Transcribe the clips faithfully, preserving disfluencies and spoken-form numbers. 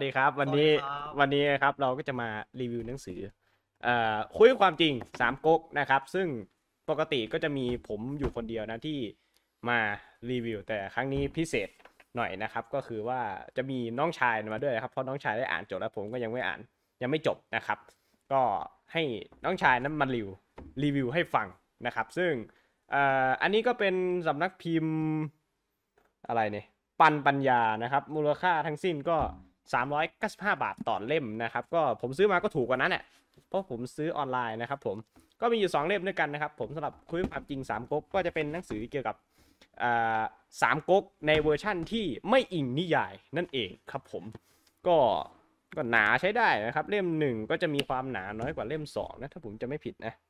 ดีครับวันนี้สวัสดีครับวันนี้ครับเราก็จะมารีวิวหนังสือเอ่อคุยความจริงสามก๊กนะครับซึ่งปกติก็จะมีผมอยู่คนเดียวนะที่มารีวิวแต่ครั้งนี้พิเศษหน่อยนะครับก็คือว่าจะมีน้องชายมาด้วยนะครับเพราะน้องชายได้อ่านจบแล้วผมก็ยังไม่อ่านยังไม่จบนะครับก็ให้น้องชายนั้นมารีวิวรีวิวให้ฟังนะครับซึ่งเอ่ออันนี้ก็เป็นสำนักพิมพ์อะไรเนี่ย ปันปัญญานะครับมูลค่าทั้งสิ้นก็สามร้อยเก้าสิบห้าบาทต่อเล่มนะครับก็ผมซื้อมาก็ถูกกว่านั้นแหละเพราะผมซื้อออนไลน์นะครับผมก็มีอยู่สองเล่มด้วยกันนะครับผมสำหรับคุยความจริงสามก๊กก็จะเป็นหนังสือเกี่ยวกับสามก๊กในเวอร์ชั่นที่ไม่อิงนิยายนั่นเองครับผมก็ก็หนาใช้ได้นะครับเล่มหนึ่งก็จะมีความหนาน้อยกว่าเล่มสองนะถ้าผมจะไม่ผิดนะ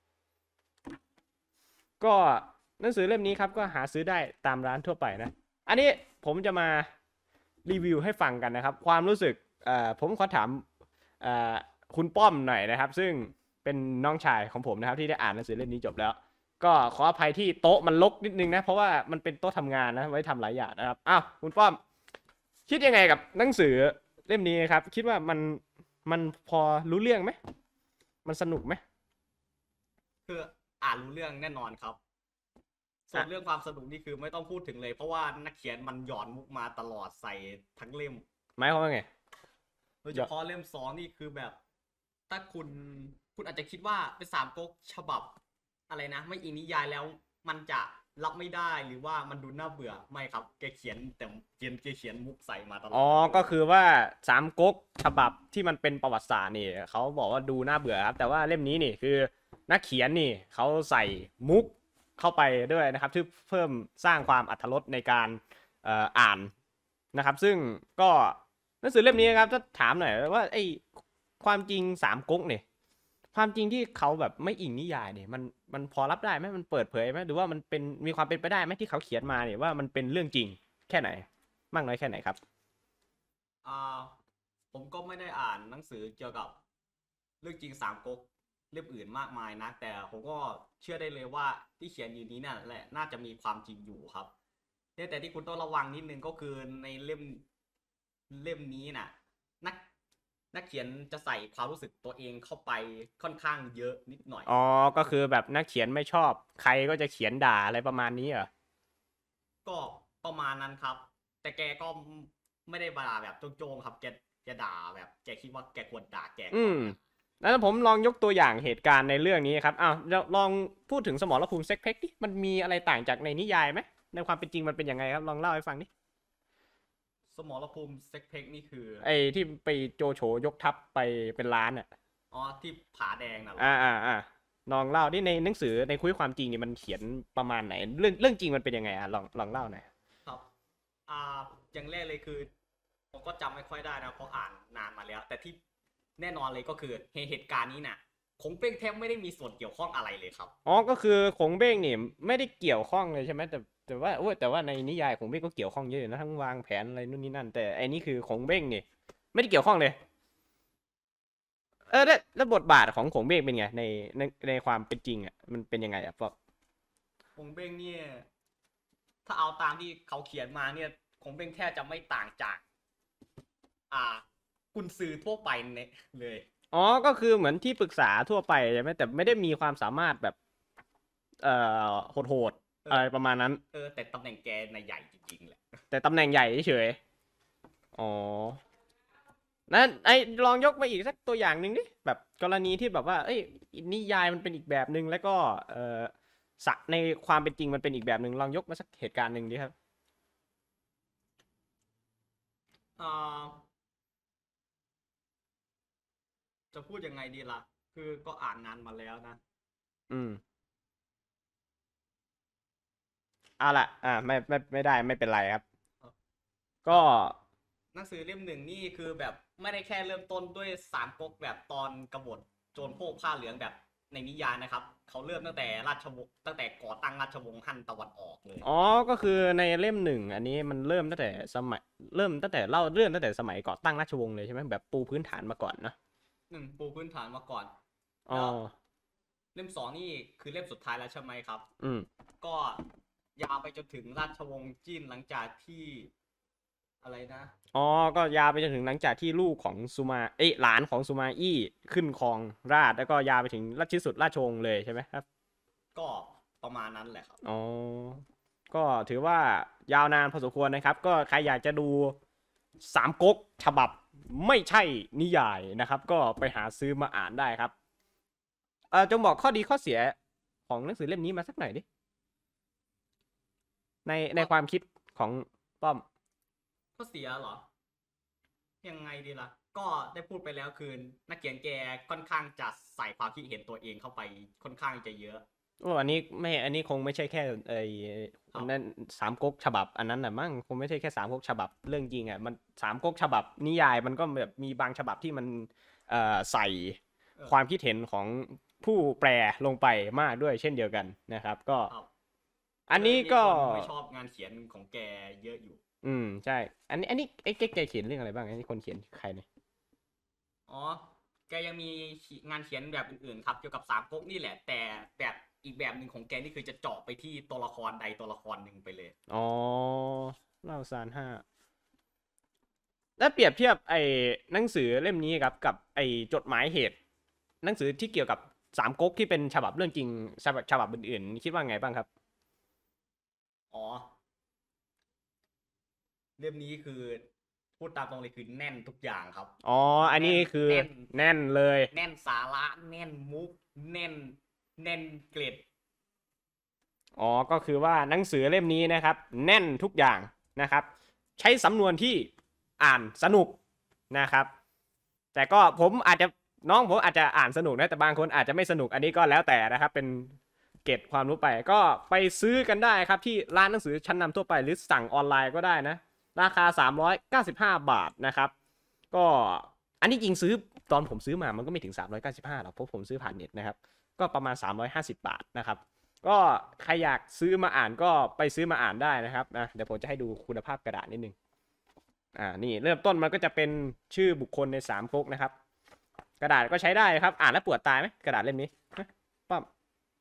ก็หนังสือเล่มนี้ครับก็หาซื้อได้ตามร้านทั่วไปนะอันนี้ผมจะมารีวิวให้ฟังกันนะครับความรู้สึกผมขอถามคุณป้อมหน่อยนะครับซึ่งเป็นน้องชายของผมนะครับที่ได้อ่านหนังสือเล่มนี้จบแล้วก็ขออภัยที่โต๊ะมันรกนิดนึงนะเพราะว่ามันเป็นโต๊ะทำงานนะไว้ทำหลายอย่างนะครับอ้าวคุณป้อมคิดยังไงกับหนังสือเล่มนี้ครับคิดว่ามันมันพอรู้เรื่องไหมมันสนุกไหมคืออ่านรู้เรื่องแน่นอนครับส่วนเรื่องความสนุกนี่คือไม่ต้องพูดถึงเลยเพราะว่านักเขียนมันหย่อนมุกมาตลอดใส่ทั้งเล่มหมายความว่าไงโดยเฉพาะเล่มสองนี่คือแบบถ้าคุณคุณอาจจะคิดว่าเป็นสามก๊กฉบับอะไรนะไม่อิงนิยายแล้วมันจะรับไม่ได้หรือว่ามันดูน่าเบื่อไม่ครับแกเขียนแต่เขียนแกเขียนมุกใส่มาตลออ๋อดทั้งเล่มก็คือว่าสามก๊กฉบับที่มันเป็นประวัติศาสตร์นี่เขาบอกว่าดูน่าเบื่อครับแต่ว่าเล่มนี้นี่คือนักเขียนนี่เขาใส่มุกเข้าไปด้วยนะครับที่เพิ่มสร้างความอรรถรสในการเอ่ออ่านนะครับซึ่งก็หนังสือเล่มนี้ครับถ้าถามหน่อยว่าไอ้ความจริงสามก๊กเนี่ยความจริงที่เขาแบบไม่อิงนิยายเนี่ยมันมันพอรับได้ไหมมันเปิดเผยไหมหรือว่ามันเป็นมีความเป็นไปได้ไหมที่เขาเขียนมาเนี่ยว่ามันเป็นเรื่องจริงแค่ไหนมากน้อยแค่ไหนครับอ่าผมก็ไม่ได้อ่านหนังสือเกี่ยวกับเรื่องจริงสามก๊กเล่มอื่นมากมายนะแต่ผมก็เชื่อได้เลยว่าที่เขียนอยู่นี้นั่นแหละน่าจะมีความจริงอยู่ครับแต่ที่คุณต้องระวังนิดนึงก็คือในเล่มเล่มนี้น่ะนักนักเขียนจะใส่ความรู้สึกตัวเองเข้าไปค่อนข้างเยอะนิดหน่อยอ๋อก็คือแบบนักเขียนไม่ชอบใครก็จะเขียนด่าอะไรประมาณนี้เหรอก็ประมาณนั้นครับแต่แกก็ไม่ได้ด่าแบบโจงๆครับแกแกด่าแบบแกคิดว่าแกควรด่าแกอืมควรด่าแล้วผมลองยกตัวอย่างเหตุการณ์ในเรื่องนี้ครับอ้าวลองพูดถึงสมรภูมิเซ็กเพกดิมันมีอะไรต่างจากในนิยายไหมในความเป็นจริงมันเป็นยังไงครับลองเล่าให้ฟังดิสมรภูมิเซ็กเพกนี่คือไอ้ที่ไปโจโฉยกทัพไปเป็นล้านอ่ะอ๋อที่ผาแดงน่ะเหรออ่าอ่าอ่าลองเล่าดิในหนังสือในคุยความจริงนี่มันเขียนประมาณไหนเรื่องเรื่องจริงมันเป็นยังไงอ่ะลองลองเล่าหน่อยครับอ่าอย่างแรกเลยคือผมก็จำไม่ค่อยได้นะเพราะอ่านนานมาแล้วแต่ที่แน่นอนเลยก็คือเหตุการณ์นี้น่ะคงเป้งแทบไม่ได้มีส่วนเกี่ยวข้องอะไรเลยครับอ๋อก็คือคงเบ้งนี่ไม่ได้เกี่ยวข้องเลยใช่ไหมแต่แต่ว่าโอ้ยแต่ว่าในนิยายคงเบ้งก็เกี่ยวข้องเยอะอยู่นะทั้งวางแผนอะไรนู่นนี่นั่นแต่ไอ้นี่คือคงเบ้งนี่ไม่ได้เกี่ยวข้องเลยเออแล้วแล้วบทบาทของคงเบ้งเป็นไงในในในความเป็นจริงอ่ะมันเป็นยังไงอ่ะพวกคงเป้งเนี่ยถ้าเอาตามที่เขาเขียนมาเนี่ยคงเป้งแทบจะไม่ต่างจากอ่ากุนซือทั่วไปเนี่ยเลยอ๋อก็คือเหมือนที่ปรึกษาทั่วไปใช่ไหมแต่ไม่ได้มีความสามารถแบบเอ่อโหดๆอะไรเออประมาณนั้นเออแต่ตำแหน่งแกในใหญ่จริงๆแหละแต่ตำแหน่งใหญ่เฉยๆอ๋อ นั้นไอ้ลองยกมาอีกสักตัวอย่างหนึ่งดิแบบกรณีที่แบบว่าเอ้ยนิยายมันเป็นอีกแบบหนึ่งแล้วก็เออสักในความเป็นจริงมันเป็นอีกแบบหนึ่งลองยกมาสักเหตุการณ์หนึ่งดิครับอ่า จะพูดยังไงดีล่ะ คือก็อ่านงานมาแล้วนะอืมเอาล่ะอ่าไม่ไม่ไม่ได้ไม่เป็นไรครับก็ครับหนังสือเล่มหนึ่งนี่คือแบบไม่ได้แค่เริ่มต้นด้วยสามก๊กแบบตอนกบฏโจรโพกผ้าเหลืองแบบในนิยายนะครับเขาเริ่มตั้งแต่ราชวงศ์ตั้งแต่ก่อตั้งราชวงศ์ฮั่นตะวันออกเลยอ๋อก็คือในเล่มหนึ่งอันนี้มันเริ่มตั้งแต่สมัยเริ่มตั้งแต่เล่าเรื่องตั้งแต่สมัยก่อตั้งราชวงศ์เลยใช่ไหมแบบปูพื้นฐานมาก่อนนะหนึ่งปูพื้นฐานมาก่อนอ๋อแล้วเล่มสองนี่คือเล่มสุดท้ายแล้วใช่ไหมครับอืมก็ยาวไปจนถึงราชวงศ์จิ้นหลังจากที่อะไรนะอ๋อก็ยาวไปจนถึงหลังจากที่ลูกของซูมาเอ้ยหลานของซูมาอี้ขึ้นครองราชย์แล้วก็ยาวไปถึงรัชสุดราชวงศ์เลยใช่ไหมครับก็ประมาณนั้นแหละครับอ๋อก็ถือว่ายาวนานพอสมควรนะครับก็ใครอยากจะดูสามก๊กฉบับไม่ใช่นิยายนะครับก็ไปหาซื้อมาอ่านได้ครับเออจงบอกข้อดีข้อเสียของหนังสือเล่มนี้มาสักหน่อยดิในในความคิดของป้อมก็เสียเหรอ ยังไงดีล่ะ ก็ได้พูดไปแล้วคือนักเขียนแกค่อนข้างจะใส่ความคิดเห็นตัวเองเข้าไปค่อนข้างจะเยอะโอ้อันนี้ไม่อันนี้คงไม่ใช่แค่ไอ้อันนั้นสามก๊กฉบับอันนั้นน่ะมั้งคงไม่ใช่แค่สามก๊กฉบับเรื่องจริงอ่ะมันสามก๊กฉบับนิยายมันก็แบบมีบางฉบับที่มันเอ่อใส่เออความคิดเห็นของผู้แปลลงไปมากด้วยเช่นเดียวกันนะครับก็ครับอันเลยนี้ก็มีคนไม่ชอบงานเขียนของแกเยอะอยู่อืมใช่อันนี้อันนี้ไอ้แกแกเขียนเรื่องอะไรบ้างอันนี้คนเขียนใครเนี่ยอ๋อ แกยังมีงานเขียนแบบอื่นๆครับเกี่ยวกับสามก๊กนี่แหละ แต่แบบอีกแบบหนึ่งของแกนี่คือจะเจาะไปที่ตัวละครใดตัวละครหนึ่งไปเลยอ๋อเล่าซานห้า แล้วเปรียบเทียบไอ้หนังสือเล่มนี้ครับกับไอ้จดหมายเหตุหนังสือที่เกี่ยวกับสามก๊กที่เป็นฉบับเรื่องจริงฉบับฉบับอื่นๆคิดว่าไงบ้างครับอ๋อ เล่มนี้คือพูดตามตรงเลยคือแน่นทุกอย่างครับอ๋ออันแน่นนี้คือแน่นแน่นเลยแน่นสาระแน่นมุกแน่นแน่นเกรดอ๋อก็คือว่าหนังสือเล่มนี้นะครับแน่นทุกอย่างนะครับใช้สำนวนที่อ่านสนุกนะครับแต่ก็ผมอาจจะน้องผมอาจจะอ่านสนุกนะแต่บางคนอาจจะไม่สนุกอันนี้ก็แล้วแต่นะครับเป็นเกร็ดความรู้ไปก็ไปซื้อกันได้ครับที่ร้านหนังสือชั้นนำทั่วไปหรือสั่งออนไลน์ก็ได้นะราคาสามร้อยเก้าสิบห้าบาทนะครับก็อันนี้จริงซื้อตอนผมซื้อมามันก็ไม่ถึงสามร้อยเก้าสิบห้าหรอกเพราะผมซื้อผ่านเน็ตนะครับก็ประมาณสามร้อยห้าสิบบาทนะครับก็ใครอยากซื้อมาอ่านก็ไปซื้อมาอ่านได้นะครับนะเดี๋ยวผมจะให้ดูคุณภาพกระดาษนิดนึงอ่านี่เริ่มต้นมันก็จะเป็นชื่อบุคคลในสามก๊กนะครับกระดาษก็ใช้ได้ครับอ่านแล้วปวดตาไหมกระดาษเล่มนี้ป้อม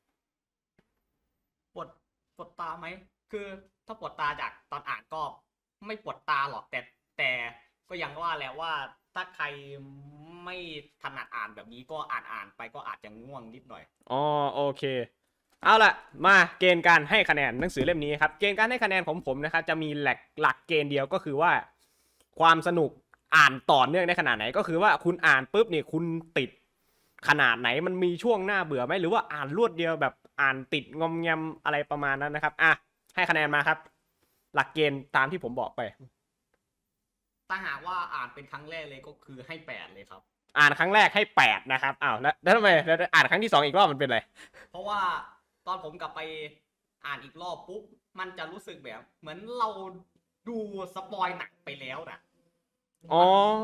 ปวดปวดตาไหมคือถ้าปวดตาจากตอนอ่านก็ไม่ปวดตาหรอกแต่แต่ก็ยังว่าแหละว่าถ้าใครไม่ถนัดอ่านแบบนี้ก็อ่านอ่านไปก็อาจจะง่วงนิดหน่อยอ๋อโอเคเอาล่ะมาเกณฑ์การให้คะแนนหนังสือเล่มนี้ครับเกณฑ์การให้คะแนนของผมนะครับจะมีหลักหลักเกณฑ์เดียวก็คือว่าความสนุกอ่านต่อเนื่องได้ขนาดไหนก็คือว่าคุณอ่านปุ๊บเนี่ยคุณติดขนาดไหนมันมีช่วงหน้าเบื่อไหมหรือว่าอ่านรวดเดียวแบบอ่านติดงอมแงมอะไรประมาณนั้นนะครับอ่ะให้คะแนนมาครับหลักเกณฑ์ตามที่ผมบอกไปถ้าหากว่าอ่านเป็นครั้งแรกเลยก็คือให้แปดเลยครับอ่านครั้งแรกให้แปดนะครับอ้าวแล้วแล้วทำไมแล้วอ่านครั้งที่สองอีกรอบมันเป็นไรเพราะว่าตอนผมกลับไปอ่านอีกรอบปุ๊บมันจะรู้สึกแบบเหมือนเราดูสปอยหนักไปแล้วนะอ๋อ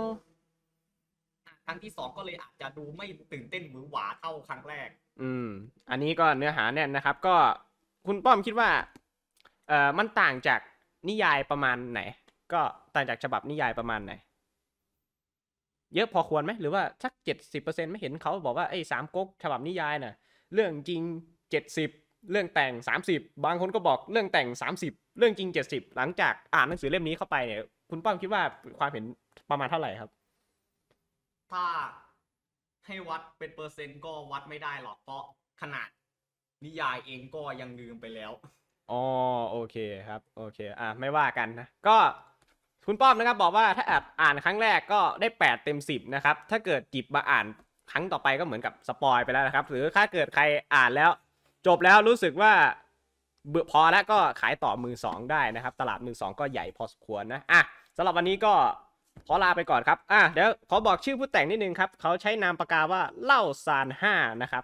ครั้งที่สองก็เลยอาจจะดูไม่ตื่นเต้นหวือหวาเท่าครั้งแรกอืมอันนี้ก็เนื้อหาแน่นนะครับก็คุณป้อมคิดว่าเอ่อมันต่างจากนิยายประมาณไหนก็ต่างจากฉบับนิยายประมาณไหนเยอะพอควรไหมหรือว่าสักเจ็ดสิบเปอร์เซ็นต์ไม่เห็นเขาบอกว่าไอ้สามก๊กฉบับนิยายน่ะเรื่องจริงเจ็ดสิบเรื่องแต่งสามสิบบางคนก็บอกเรื่องแต่งสามสิบเรื่องจริงเจ็ดสิบหลังจากอ่านหนังสือเล่มนี้เข้าไปเนี่ยคุณป้อมคิดว่าความเห็นประมาณเท่าไหร่ครับถ้าให้วัดเป็นเปอร์เซ็นต์ก็วัดไม่ได้หรอกเพราะขนาดนิยายเองก็ยังลืมไปแล้วอ๋อโอเคครับโอเคอ่ะไม่ว่ากันนะก็คุณป้อมนะครับบอกว่าถ้าอ่านครั้งแรกก็ได้แปดเต็มสิบนะครับถ้าเกิดจิบมาอ่านครั้งต่อไปก็เหมือนกับสปอยไปแล้วนะครับหรือถ้าเกิดใครอ่านแล้วจบแล้วรู้สึกว่าเบื่อพอแล้วก็ขายต่อมือสองได้นะครับตลาดมือสองก็ใหญ่พอสมควรนะอ่ะสำหรับวันนี้ก็ขอลาไปก่อนครับอ่ะเดี๋ยวขอบอกชื่อผู้แต่งนิดนึงครับเขาใช้นามปากกาว่าเล่าซานห้านะครับ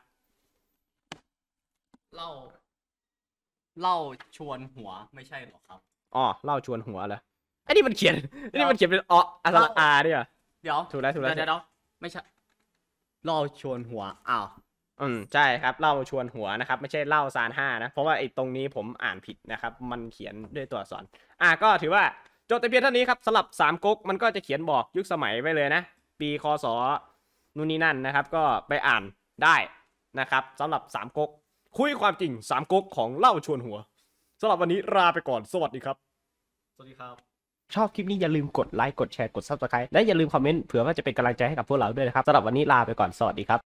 เล่าเล่าชวนหัวไม่ใช่หรอครับอ๋อเล่าชวนหัวเหรอไอ้นี่มันเขียนไอ้นี่มันเขียนเป็นออัสระอาเนี่ยเดี๋ยวถูกแล้วถูกแล้วเดี๋ยวเดี๋ยวไม่ใช่เล่าชวนหัวอ้าวอืมใช่ครับเล่าชวนหัวนะครับไม่ใช่เล่าซานห้านะเพราะว่าไอ้ตรงนี้ผมอ่านผิดนะครับมันเขียนด้วยตัวอักษรอ่ะก็ถือว่าจบแต่เพียงเท่านี้ครับสำหรับสามก๊กมันก็จะเขียนบอกยุคสมัยไว้เลยนะปีคศนู่นนี่นั่นนะครับก็ไปอ่านได้นะครับสำหรับสามก๊กคุยความจริงสามก๊กของเล่าชวนหัวสำหรับวันนี้ลาไปก่อนสวัสดีครับสวัสดีครับชอบคลิปนี้อย่าลืมกดไลค์กดแชร์กด ซับสไครบ์ และอย่าลืมคอมเมนต์เผื่อว่าจะเป็นกำลังใจให้กับพวกเราด้วยนะครับสำหรับวันนี้ลาไปก่อนสวัสดีครับ